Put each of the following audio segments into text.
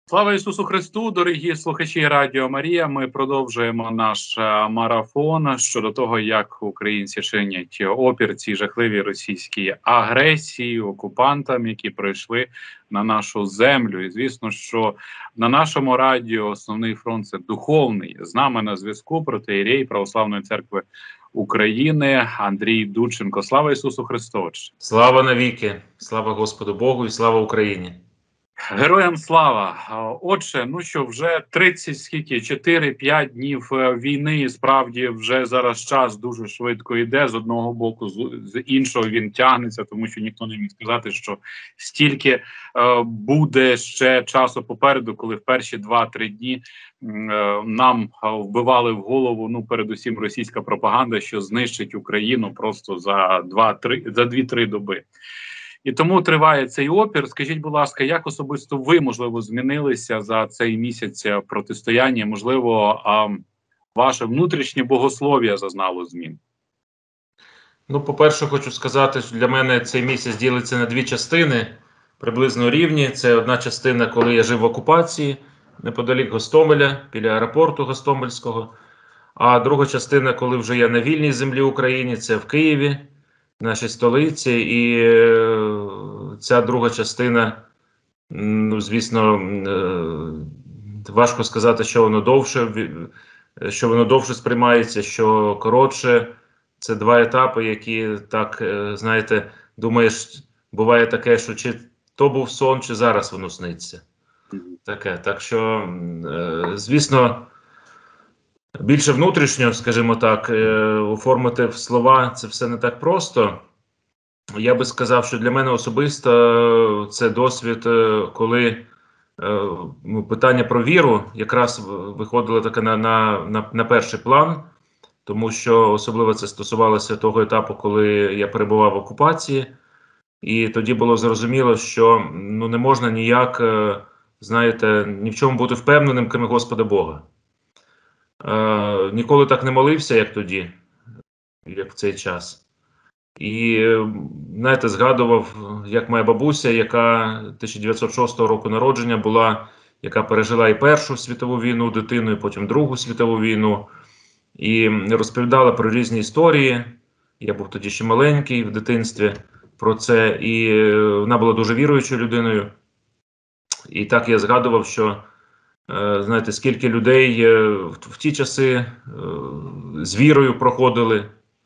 Слава Ісусу Христу, дорогі слухачі Радіо Марія. Ми продовжуємо наш марафон щодо того, як українці чинять опір цій жахливій російській агресії, окупантам, які прийшли на нашу землю. І звісно, що на нашому радіо основний фронт – це духовний. З нами на зв'язку протоієрей Православної церкви України Андрій Дудченко. Слава Ісусу Христу! Слава навіки! Слава Господу Богу і слава Україні! Героям слава! Отже, ну що, вже 4-5 днів війни, і справді вже зараз час дуже швидко йде. З одного боку, з іншого він тягнеться, тому що ніхто не міг сказати, що стільки буде ще часу попереду, коли в перші 2-3 дні нам вбивали в голову, ну, передусім, російська пропаганда, що знищить Україну просто за 2-3 доби. І тому триває цей опір. Скажіть, будь ласка, як особисто ви, можливо, змінилися за цей місяць протистояння? Можливо, ваше внутрішнє богослов'я зазнало змін? Ну, по-перше, хочу сказати, що для мене цей місяць ділиться на дві частини, приблизно рівні. Це одна частина, коли я жив в окупації, неподалік Гостомеля, біля аеропорту Гостомельського. А друга частина, коли вже я на вільній землі України, це в Києві, нашій столиці, і ця друга частина, ну, звісно, важко сказати, що воно довше сприймається, що коротше. Це два етапи, які, так, знаєте, думаєш, буває таке, що чи то був сон, чи зараз воно сниться. Таке. Так що, звісно, більше внутрішньо, скажімо так, оформити в слова це все не так просто. Я би сказав, що для мене особисто це досвід, коли питання про віру якраз виходило таке на перший план, тому що особливо це стосувалося того етапу, коли я перебував в окупації, і тоді було зрозуміло, що ну, не можна ніяк, знаєте, ні в чому бути впевненим, крім Господа Бога. Ніколи так не молився, як тоді, як в цей час. І, знаєте, згадував, як моя бабуся, яка 1906 року народження була, яка пережила і Першу світову війну дитиною, потім Другу світову війну, і розповідала про різні історії. Я був тоді ще маленький в дитинстві про це, і вона була дуже віруючою людиною. І так я згадував, що знаєте, скільки людей в ті часи з вірою проходили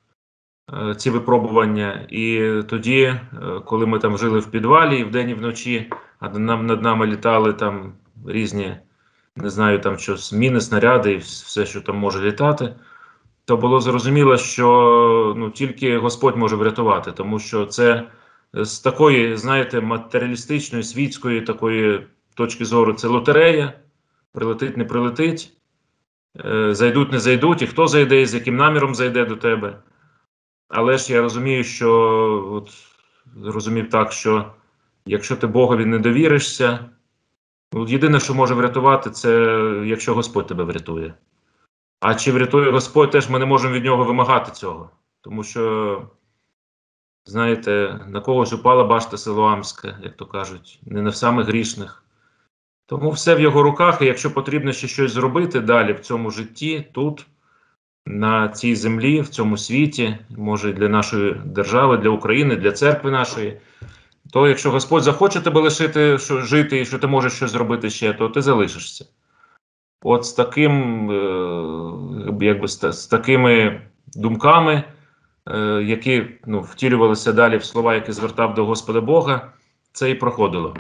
ці випробування. І тоді, коли ми там жили в підвалі, і вдень і вночі, а над нами літали там різні, не знаю, там щось, міни, снаряди і все, що там може літати, то було зрозуміло, що ну, тільки Господь може врятувати, тому що це з такої, знаєте, матеріалістичної, світської такої точки зору, це лотерея. Прилетить, не прилетить, зайдуть, не зайдуть, і хто зайде, і з яким наміром зайде до тебе. Але ж я розумію, що, розумів так, що якщо ти Богові не довіришся, єдине, що може врятувати, це якщо Господь тебе врятує. А чи врятує Господь, теж ми не можемо від нього вимагати цього. Тому що, знаєте, на когось упала башта Силоамська, як то кажуть, не на самих грішних. Тому все в його руках, і якщо потрібно ще щось зробити далі в цьому житті, тут, на цій землі, в цьому світі, може для нашої держави, для України, для церкви нашої, то якщо Господь захоче тебе лишити жити і що ти можеш щось зробити ще, то ти залишишся. От з таким, якби, з такими думками, які втілювалися далі в слова, які звертав до Господа Бога, це і проходило.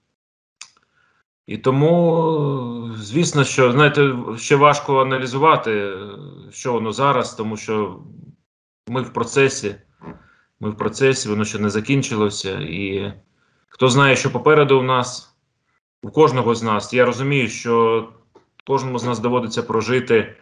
І тому, звісно, що, знаєте, ще важко аналізувати, що воно зараз, тому що ми в процесі, воно ще не закінчилося, і хто знає, що попереду у нас, у кожного з нас, я розумію, що кожному з нас доводиться прожити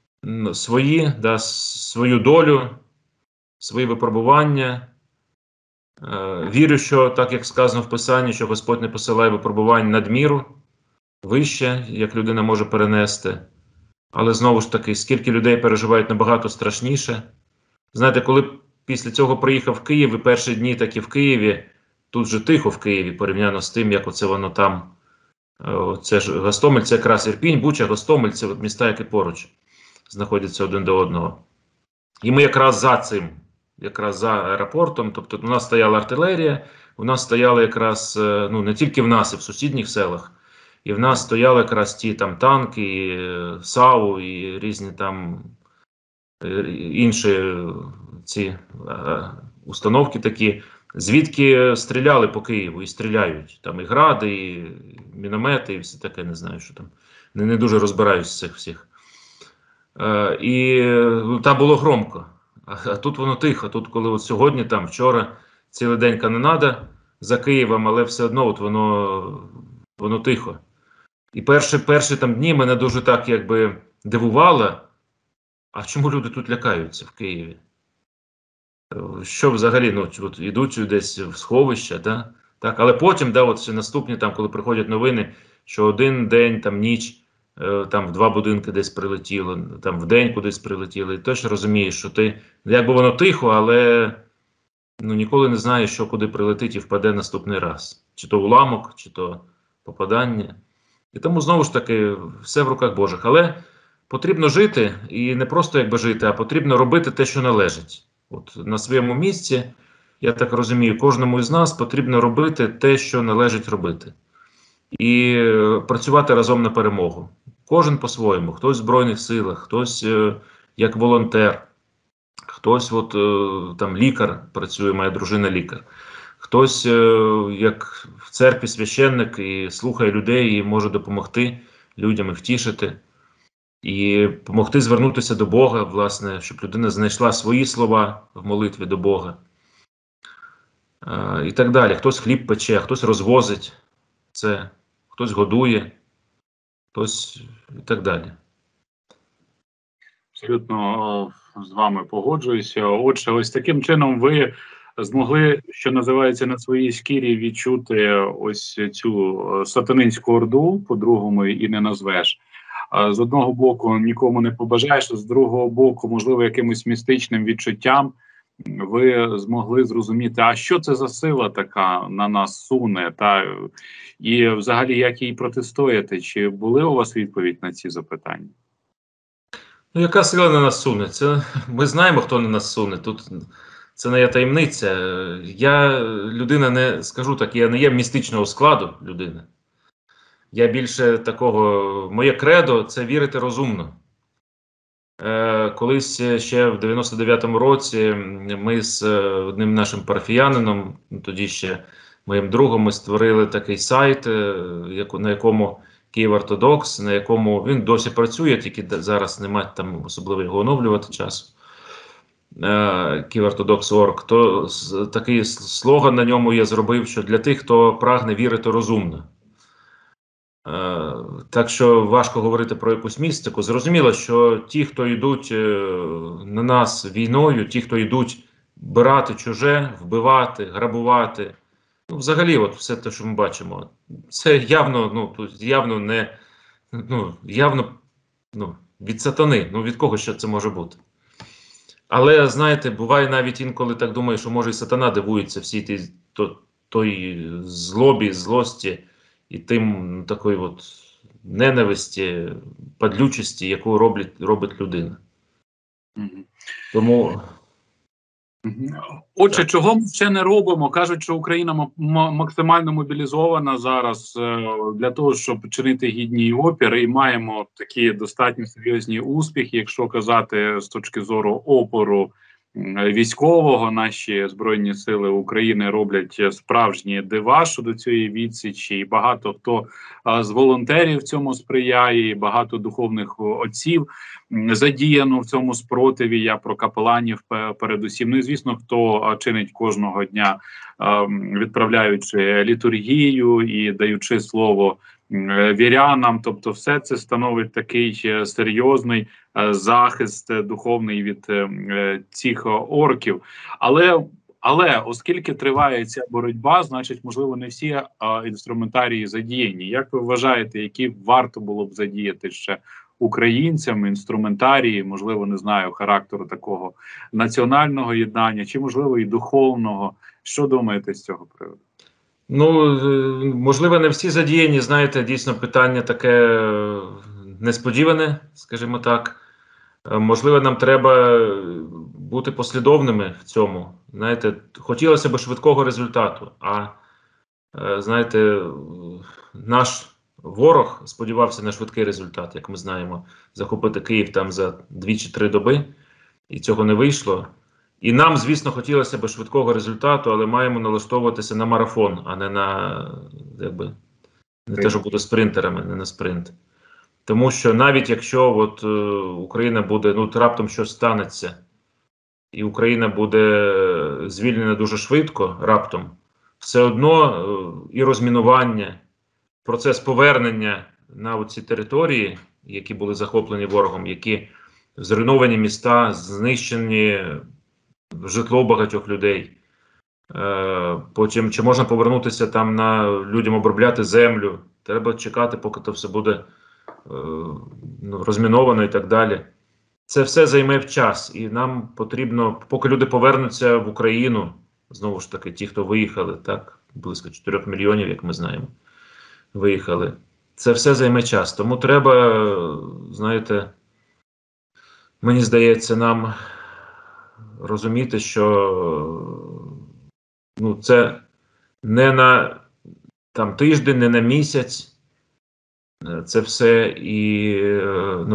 свою долю, свої випробування. Вірю, що, так як сказано в Писанні, що Господь не посилає випробувань надміру, вище, як людина може перенести. Але знову ж таки, скільки людей переживають набагато страшніше. Знаєте, коли після цього приїхав в Київ, і перші дні такі в Києві, тут же тихо в Києві, порівняно з тим, як оце воно там Це ж Гостомель, це якраз Ірпінь, Буча, Гостомель, це от міста, які поруч знаходяться один до одного. І ми якраз за аеропортом, тобто у нас стояла артилерія, у нас стояли якраз, ну не тільки в нас, і в сусідніх селах, і в нас стояли якраз ті там танки, і САУ, і різні там інші ці установки такі, звідки стріляли по Києву і стріляють. Там і гради, і міномети, і все таке, не знаю, що там. Не дуже розбираюсь з цих всіх. І там було громко. А тут воно тихо. Тут, коли от сьогодні, там, вчора, цілий день канонада за Києвом, але все одно от воно тихо. І перші там дні мене дуже так якби дивувало, а чому люди тут лякаються в Києві? Що взагалі, ну, от ідуть десь в сховище, да? Так, але потім, да, от всі наступні, там, коли приходять новини, що один день, там, ніч, там в 2 будинки десь прилетіло, там в день кудись прилетіло, і точно розумієш, що ти, якби воно тихо, але ну, ніколи не знаєш, що куди прилетить і впаде наступний раз. Чи то уламок, чи то попадання. І тому, знову ж таки, все в руках Божих. Але потрібно жити, і не просто якби жити, а потрібно робити те, що належить. От на своєму місці, я так розумію, кожному із нас потрібно робити те, що належить робити. І працювати разом на перемогу. Кожен по-своєму. Хтось в Збройних силах, хтось як волонтер, хтось от, там лікар працює, моя дружина лікар. Хтось як в церкві священник і слухає людей і може допомогти людям і втішити. І допомогти звернутися до Бога, власне, щоб людина знайшла свої слова в молитві до Бога. І так далі. Хтось хліб пече, хтось розвозить це, хтось годує, хтось і так далі. Абсолютно з вами погоджуюся. Отже, ось таким чином ви змогли, що називається, на своїй шкірі відчути ось цю сатанинську орду, по-другому і не назвеш. З одного боку, нікому не побажаєш, з другого боку, можливо, якимось містичним відчуттям ви змогли зрозуміти, а що це за сила така на нас суне, та і взагалі як їй протистояти? Чи були у вас відповідь на ці запитання? Ну, яка сила на нас суне? Ми знаємо, хто на нас суне. Тут це не є таємниця. Я людина, не скажу так, я не є містичного складу людини. Я більше такого, моє кредо – це вірити розумно. Колись ще в 99-му році ми з одним нашим парафіянином, тоді ще моїм другом, ми створили такий сайт, на якому Київ-Ортодокс, на якому він досі працює, тільки зараз немає там особливо його оновлювати часу. Київ-Ортодокс.орг, то такий слоган на ньому я зробив, що для тих, хто прагне вірити розумно. Так що важко говорити про якусь містику. Зрозуміло, що ті, хто йдуть на нас війною, ті, хто йдуть брати чуже, вбивати, грабувати, ну, взагалі, от все те, що ми бачимо, це явно, ну, тут явно не, ну, явно, ну, від сатани. Ну, від кого ще це може бути? Але, знаєте, буває навіть інколи так думаю, що може і сатана дивується всій той злобі, злості і тим такої от ненависті, падлючості, яку робить людина. Тому... Отже, чого ми ще не робимо? Кажуть, що Україна максимально мобілізована зараз для того, щоб чинити гідний опір, і маємо такі достатньо серйозні успіхи, якщо казати з точки зору опору військового. Наші Збройні Сили України роблять справжні дива щодо цієї відсічі, і багато хто з волонтерів цьому сприяє, і багато духовних отців задіяно в цьому спротиві. Я про капеланів передусім. Ну і звісно, хто чинить кожного дня, відправляючи літургію і даючи слово вірянам. Тобто все це становить такий серйозний захист духовний від цих орків. Але оскільки триває ця боротьба, значить, можливо, не всі інструментарії задіяні. Як ви вважаєте, які варто було б задіяти ще українцям інструментарії, можливо, не знаю, характеру такого національного єднання, чи, можливо, і духовного? Що думаєте з цього приводу? Ну, можливо, не всі задіяні, знаєте, дійсно питання таке несподіване, скажімо так. Можливо, нам треба бути послідовними в цьому. Знаєте, хотілося б швидкого результату, а знаєте, наш ворог сподівався на швидкий результат, як ми знаємо, захопити Київ там за 2 чи 3 доби, і цього не вийшло. І нам, звісно, хотілося б швидкого результату, але маємо налаштовуватися на марафон, а не на, якби, не те, що бути спринтерами, не на спринт. Тому що навіть якщо от Україна буде, ну раптом щось станеться, і Україна буде звільнена дуже швидко, раптом, все одно і розмінування, процес повернення на ці території, які були захоплені ворогом, які зруйновані міста, знищені житло багатьох людей. Потім, чи можна повернутися там на людям обробляти землю, треба чекати, поки це все буде розміновано і так далі. Це все займе час, і нам потрібно, поки люди повернуться в Україну, знову ж таки, ті, хто виїхали, так, близько 4 мільйонів, як ми знаємо, виїхали. Це все займе час. Тому треба, знаєте, мені здається, нам розуміти, що ну, це не на там тиждень, не на місяць, це все і, ну,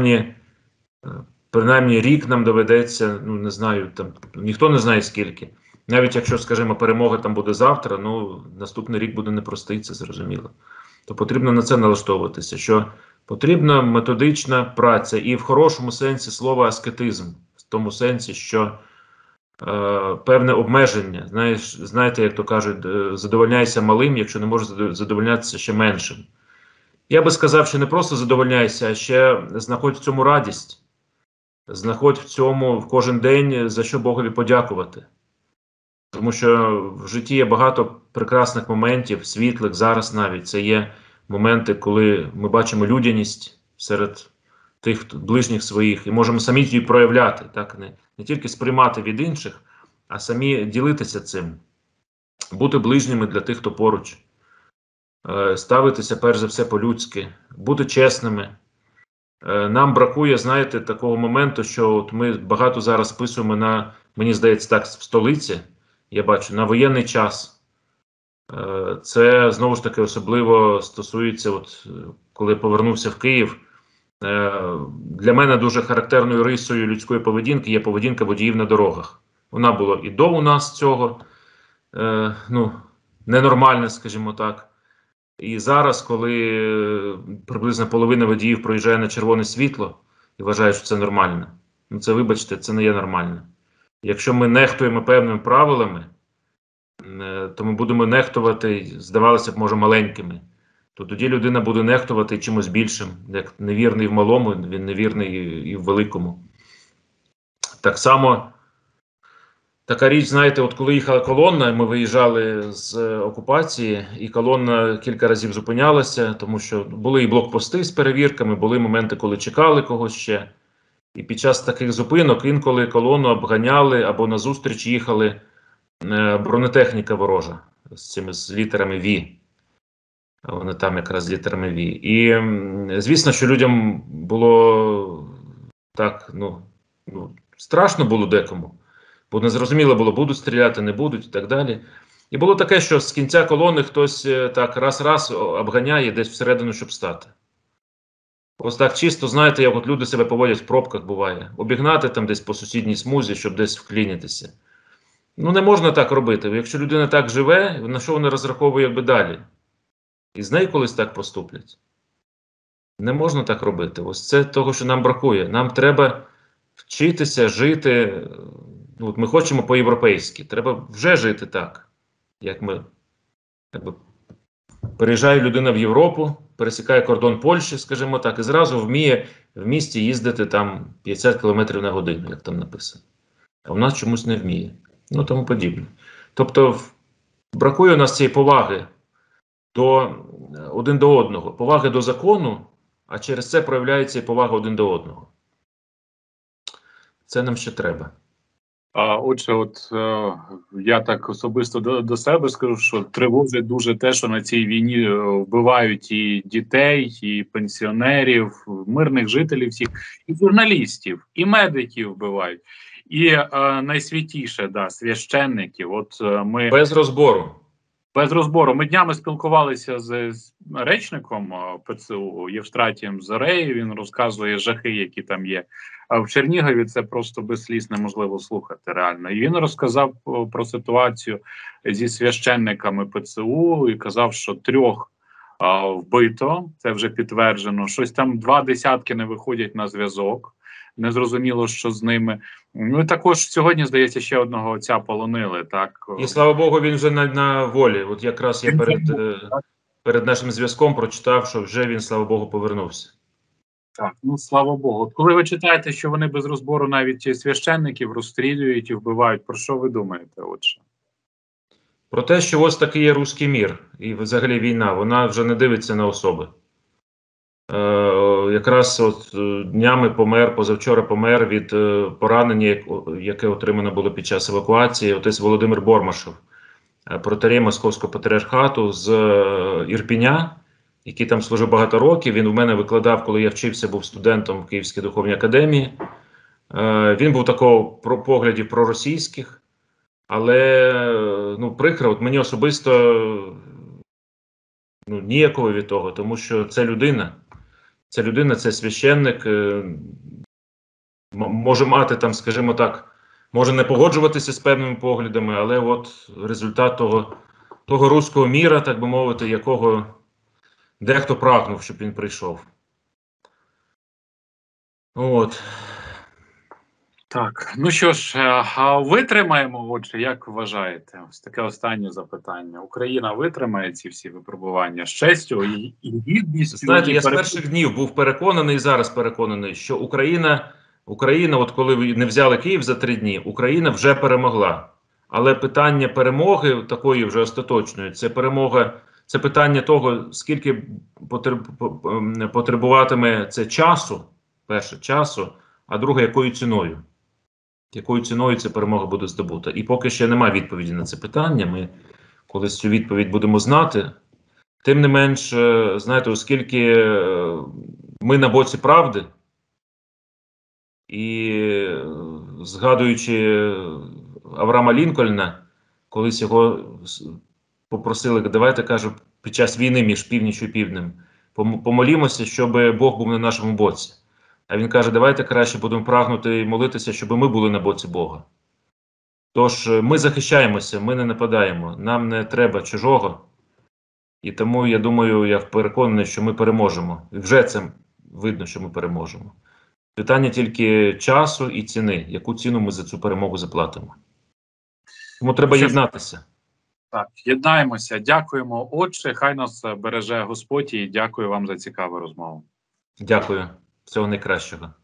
принаймні рік нам доведеться, ну, не знаю, там, ніхто не знає скільки. Навіть якщо, скажімо, перемога там буде завтра, ну, наступний рік буде непростий, це зрозуміло. То потрібно на це налаштовуватися, що потрібна методична праця і в хорошому сенсі слова аскетизм, в тому сенсі, що певне обмеження. Знаєте, як то кажуть, задовольняйся малим, якщо не можеш задовольнятися ще меншим. Я би сказав, що не просто задовольняйся, а ще знаходь в цьому радість. Знаходь в цьому в кожен день, за що Богові подякувати. Тому що в житті є багато прекрасних моментів, світлих, зараз навіть. Це є моменти, коли ми бачимо людяність серед тих ближніх своїх і можемо самі її проявляти, так? Не тільки сприймати від інших, а самі ділитися цим. Бути ближніми для тих, хто поруч. Ставитися, перш за все, по-людськи. Бути чесними. Нам бракує, знаєте, такого моменту, що от ми багато зараз списуємо на, мені здається, так, в столиці, я бачу, на воєнний час. Це, знову ж таки, особливо стосується, от, коли повернувся в Київ, для мене дуже характерною рисою людської поведінки є поведінка водіїв на дорогах. Вона була і до у нас цього, ну, ненормальна, скажімо так. І зараз, коли приблизно половина водіїв проїжджає на червоне світло і вважає, що це нормально, ну це, вибачте, це не є нормально. Якщо ми нехтуємо певними правилами, то ми будемо нехтувати, здавалося б, може, маленькими, то тоді людина буде нехтувати чимось більшим. Як невірний в малому, він невірний і в великому. Так само, така річ, знаєте, от коли їхала колона, ми виїжджали з окупації, і колона кілька разів зупинялася, тому що були і блокпости з перевірками, були моменти, коли чекали когось ще. І під час таких зупинок інколи колону обганяли або назустріч їхали бронетехніка ворожа з літерами V. Вони там якраз з літерами V. І звісно, що людям було так, ну страшно було декому. Бо незрозуміло було, будуть стріляти, не будуть і так далі. І було таке, що з кінця колони хтось так раз-раз обганяє десь всередину, щоб стати. Ось так чисто, знаєте, як от люди себе поводять в пробках, буває. Обігнати там десь по сусідній смузі, щоб десь вклінитися. Ну, не можна так робити. Якщо людина так живе, на що вона розраховує якби далі? І з нею колись так поступлять. Не можна так робити. Ось це того, що нам бракує. Нам треба вчитися жити. Ну, от ми хочемо по-європейськи. Треба вже жити так, як ми. Якби, переїжджає людина в Європу, пересікає кордон Польщі, скажімо так, і зразу вміє в місті їздити там 50 км на годину, як там написано. А в нас чомусь не вміє. Ну, тому подібне. Тобто, бракує у нас цієї поваги один до одного. Поваги до закону, а через це проявляється і повага один до одного. Це нам ще треба. Отже, я так особисто до себе скажу, що тривожить дуже те, що на цій війні вбивають і дітей, і пенсіонерів, мирних жителів всіх, і журналістів, і медиків вбивають, і найсвятіше, да, священників. Ми Без розбору. без розбору. Ми днями спілкувалися з речником ПЦУ Євстратієм Зореєю. Він розказує жахи, які там є. А в Чернігові це просто без сліз неможливо слухати реально. І він розказав про ситуацію зі священниками ПЦУ і казав, що 3 вбито, це вже підтверджено. Щось там 20 не виходять на зв'язок. Незрозуміло, що з ними. Ну і також сьогодні, здається, ще одного отця полонили. Так І слава Богу, він вже на волі. От якраз я перед нашим зв'язком прочитав, що вже він, слава Богу, повернувся. Так, ну слава Богу. Коли ви читаєте, що вони без розбору навіть священників розстрілюють і вбивають, про що ви думаєте? Отже? Про те, що ось такий є руський мір, і взагалі війна, вона вже не дивиться на особи. Якраз днями позавчора помер від поранення, яке отримано було під час евакуації, отець Володимир Бормашев, протоієрей Московського патріархату з Ірпіня, який там служив багато років. Він в мене викладав, коли я вчився, був студентом в Київській духовній академії. Він був такого поглядів проросійських, але прикро, от мені особисто ніяково від того, тому що це людина. Це людина, це священник, може мати там, скажімо так, може не погоджуватися з певними поглядами, але от результат того руського міра, так би мовити, якого дехто прагнув, щоб він прийшов. От. Так, ну що ж, витримаємо, отже, як вважаєте? Ось таке останнє запитання. Україна витримає ці всі випробування з честю і гідністю? Знаєте, я з перших днів був переконаний, і зараз переконаний, що Україна, от коли не взяли Київ за 3 дні, Україна вже перемогла. Але питання перемоги, такої вже остаточної, це перемога, це питання того, скільки потребуватиме це часу, перше, часу, а друге, якою ціною. Якою ціною ця перемога буде здобута. І поки ще немає відповіді на це питання, ми колись цю відповідь будемо знати. Тим не менш, знаєте, оскільки ми на боці правди, і згадуючи Авраама Лінкольна, колись його попросили, давайте, кажу, під час війни між північю і півднем, помолімося, щоб Бог був на нашому боці. А він каже, давайте краще будемо прагнути і молитися, щоб ми були на боці Бога. Тож ми захищаємося, ми не нападаємо, нам не треба чужого. І тому, я думаю, я переконаний, що ми переможемо. І вже це видно, що ми переможемо. Питання тільки часу і ціни. Яку ціну ми за цю перемогу заплатимо? Тому треба єднатися. Так, єднаємося. Дякуємо, отче. Хай нас береже Господь і дякую вам за цікаву розмову. Дякую. Всього найкращого.